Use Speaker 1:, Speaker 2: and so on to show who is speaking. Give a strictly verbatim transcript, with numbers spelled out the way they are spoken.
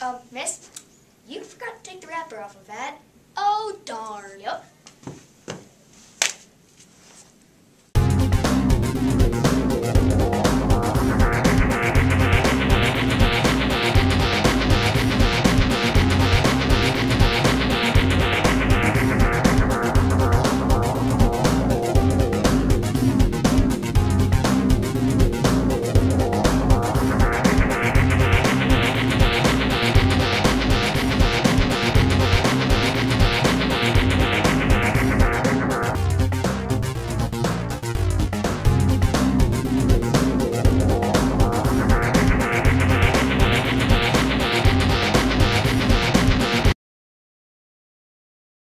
Speaker 1: Uh, miss, you forgot to take the wrapper off of that.
Speaker 2: Oh, darn.
Speaker 1: Yep.